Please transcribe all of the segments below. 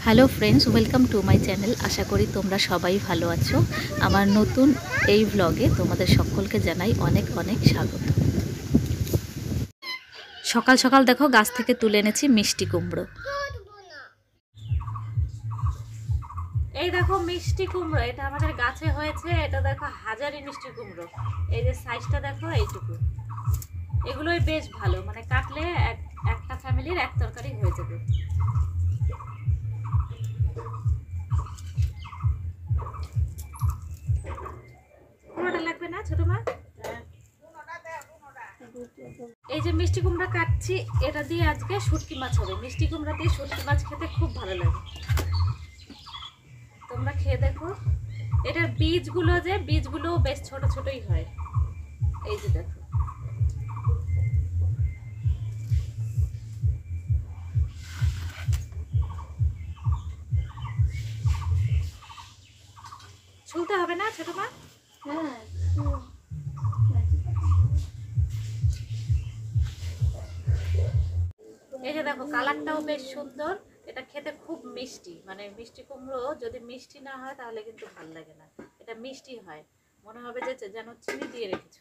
Hello friends, welcome to my channel. আশা করি তোমরা সবাই ভালো আছো। আমার নতুন এই ব্লগে তোমাদের সকলকে জানাই অনেক অনেক স্বাগত। সকাল সকাল দেখো গাছ থেকে তুলে এনেছি মিষ্টি কুমড়ো। এই দেখো মিষ্টি কুমড়ো, এটা আমাদের গাছে হয়েছে। এটা দেখো হাজারি মিষ্টি কুমড়ো। এই যে সাইজটা দেখো, এইটুকু। এগুলোই বেশ ভালো, মানে কাটলে একটা ফ্যামিলির এক তরকারি হয়ে যাবে। পুরোটা লাগবে না ছোট মা? এই যে মিষ্টি কুমড়া কাটছি, এটা দিয়ে আজকে শুটকি মাছ হবে। মিষ্টি কুমড়া দিয়ে শুটকি মাছ খেতে খুব ভালো লাগে, তোমরা খেয়ে দেখো। এটার বীজগুলো বেশ ছোট ছোটই হয়। এই যে দেখো, ছুলতে হবে না ছোট মা? এই যে দেখো, কালারটাও বেশ সুন্দর। এটা খেতে খুব মিষ্টি, মানে মিষ্টি কুমড়ো যদি মিষ্টি না হয় তাহলে কিন্তু ভালো লাগে না। এটা মিষ্টি হয়, মনে হবে যে যেন চিনি দিয়ে রেখেছো।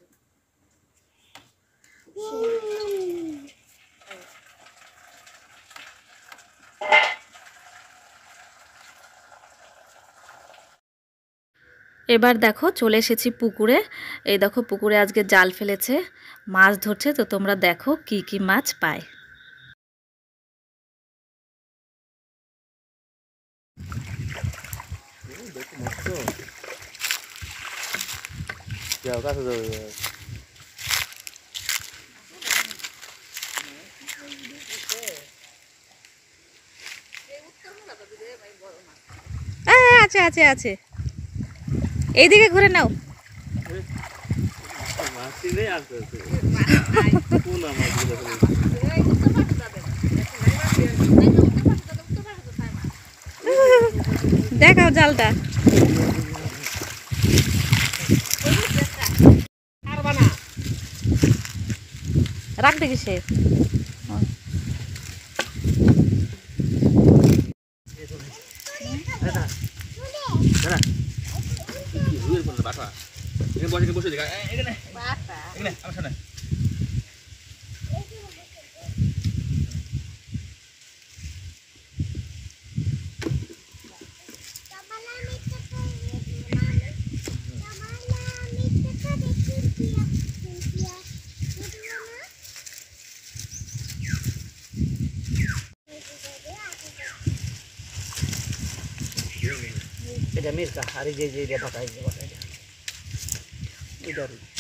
এবার দেখো চলে এসেছি পুকুরে। এই দেখো পুকুরে আজকে জাল ফেলেছে, মাছ ধরছে। তো তোমরা দেখো কি কি মাছ পায়। আছে আছে আছে, এইদিকে ঘুরে নাও। দেখাও জালটা। রাখবে কিসে? এটা মির্কা আর যে যে এটা পাকাই যে পাকাই এটা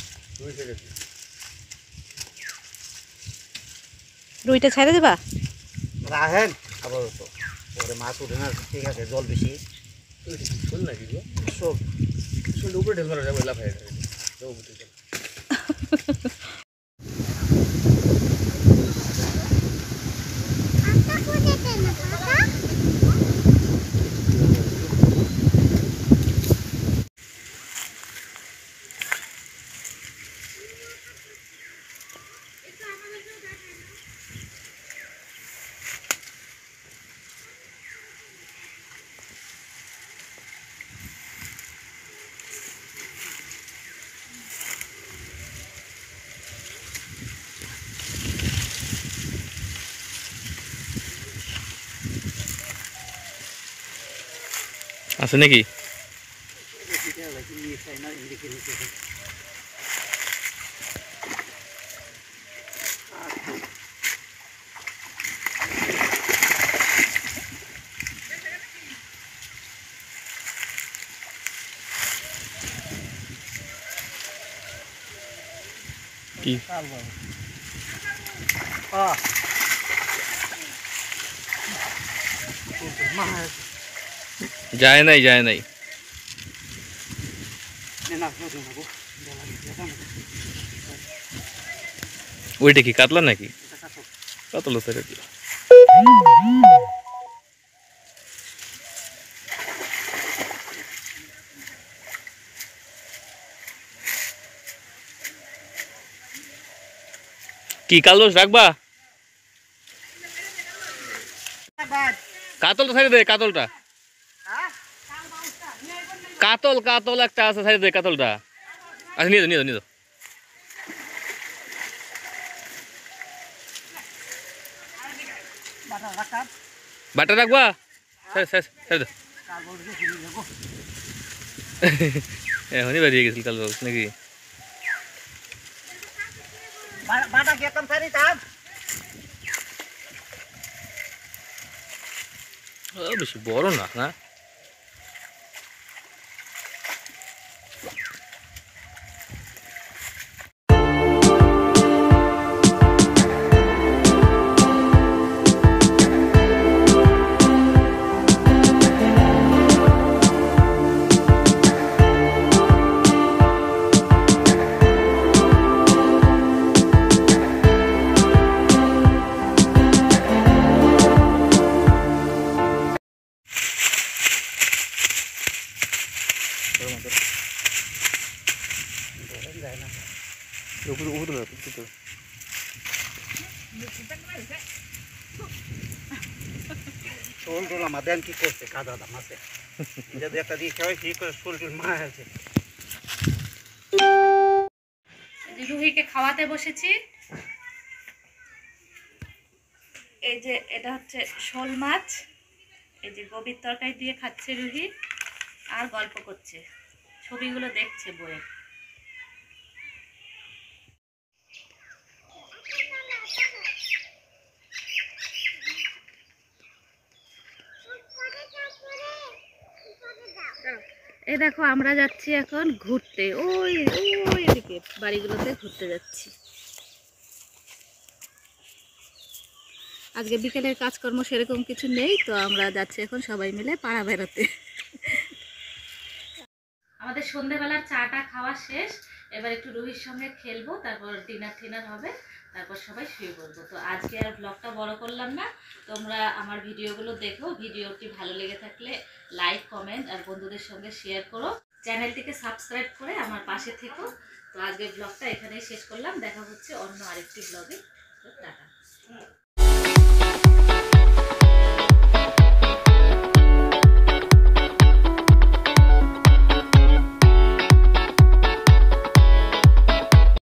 রুইটা ছেড়ে দেবা? রাখেন আপাতত, পরে মাছ উঠে না। ঠিক আছে, জল বেশি শোল নাকি শোল শোল উপরে ঢেল মারা যাবে লাফায় আছে নাকি? কি যায় নাই যায় নাই। ওইটা কি কাতলা নাকি? কাতলা স্যার কি কালদোষ রাখবা? কাতলটা সাইডে দে, কাতলটা। হ্যাঁ কাতল কাতল একটা আছে সাইডে দে, কাতলটা। আচ্ছা নিয়ে যাও, নিয়ে যাও, নিয়ে যাও। বাটা রাখা বাটা রাখবা? সাইডে দাও। কাল বলতে শুনি যাবো এখনই বেরিয়ে গেছিল কাল বাবু নাকি? বাটা কি একদম সারি তাম ও, বেশি বড় না না? যায় না উপরে উপরে শোল টোল আমাদের কি করছে কাদা দাম আছে যদি একটা দিয়ে খেয়ে ঠিক করে শোল টোল মা আছে রুহিকে খাওয়াতে বসেছি। এই যে এটা হচ্ছে শোল মাছ, এই যে গভীর তরকারি দিয়ে খাচ্ছে রুহি আর গল্প করছে, ছবিগুলো দেখছে বইয়ে। এই দেখো আমরা যাচ্ছি এখন ঘুরতে, ওই ওই দিকে বাড়িগুলোতে ঘুরতে যাচ্ছি। আজকে বিকেলের কাজকর্ম সেরকম কিছু নেই, তো আমরা যাচ্ছি এখন সবাই মিলে পাড়া বেড়াতে। আমাদের সন্ধ্যেবেলার চাটা খাওয়া শেষ, এবার একটু রুহির সঙ্গে খেলবো, তারপর ডিনার হবে, তারপর সবাই শুয়ে পড়বো। তো আজকে আর ব্লগটা বড় করলাম না, তোমরা আমার ভিডিওগুলো দেখো, ভিডিওটি ভালো লেগে থাকলে লাইক কমেন্ট আর বন্ধুদের সঙ্গে শেয়ার করো, চ্যানেলটিকে সাবস্ক্রাইব করে আমার পাশে থেকো। তো আজকের ব্লগটা এখানেই শেষ করলাম, দেখা হচ্ছে অন্য আরেকটি ব্লগে। তো টাটা।